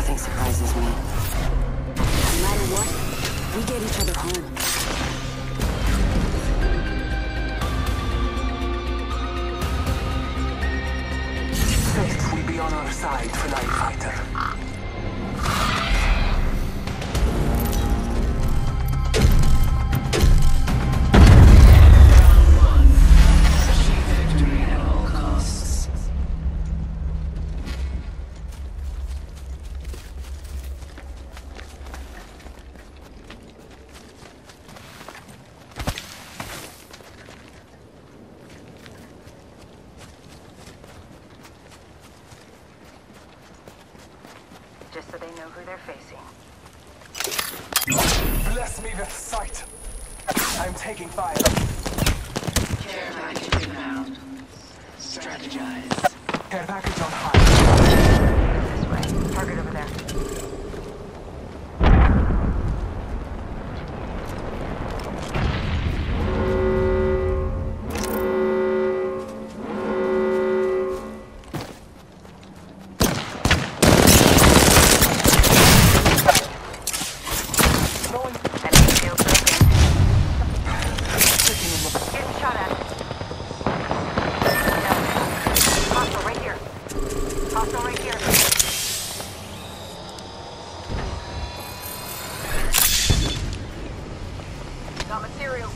Nothing surprises me. No matter what, we get each other home. Fate will be on our side, Flying Fighter. Just so they know who they're facing. Bless me with sight. I'm taking fire. Care package inbound. Strategize. Care package on high. This way. Target over there. Got material.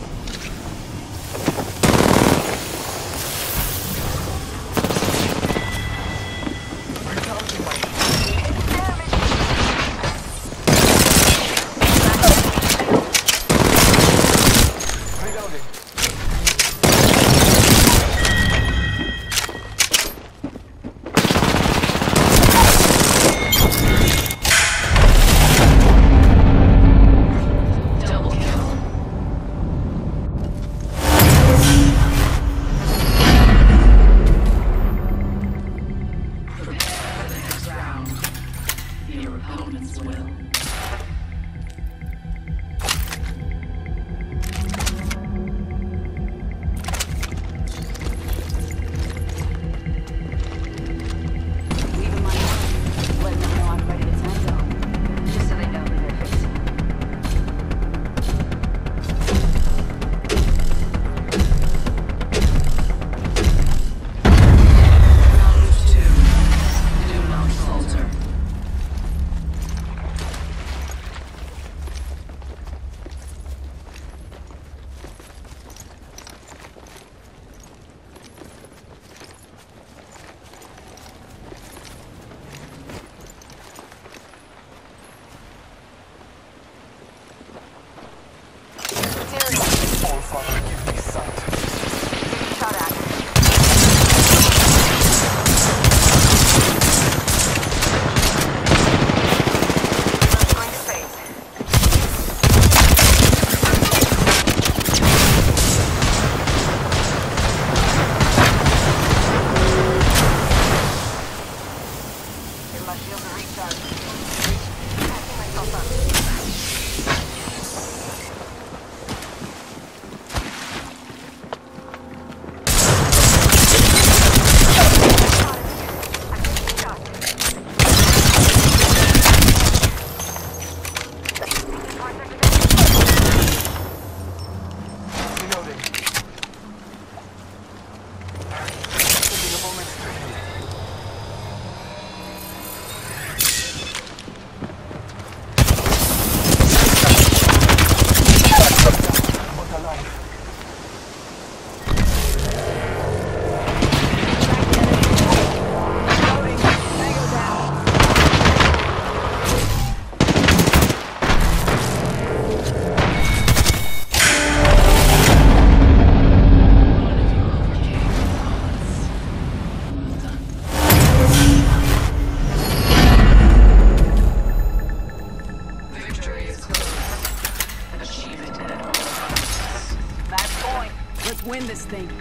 Win this thing.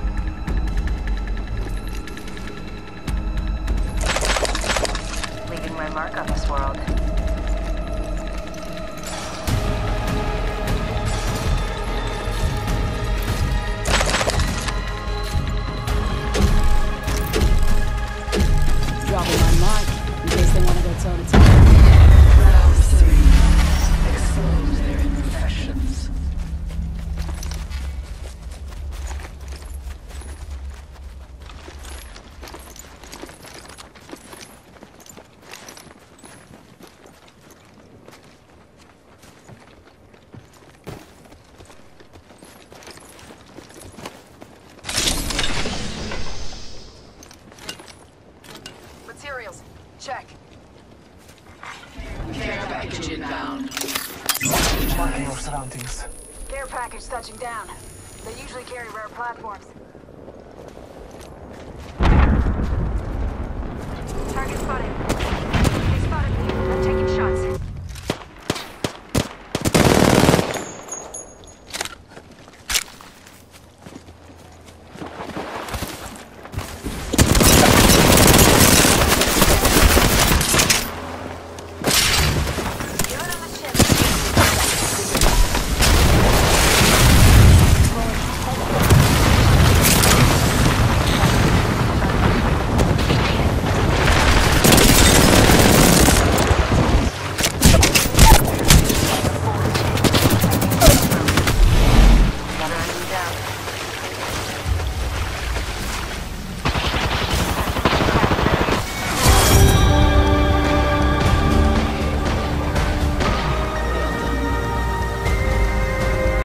Leaving my mark on this world. Dropping my mark in case they want to go toe to Check. Care package inbound. Marking our surroundings. Care package touching down. They usually carry rare platforms.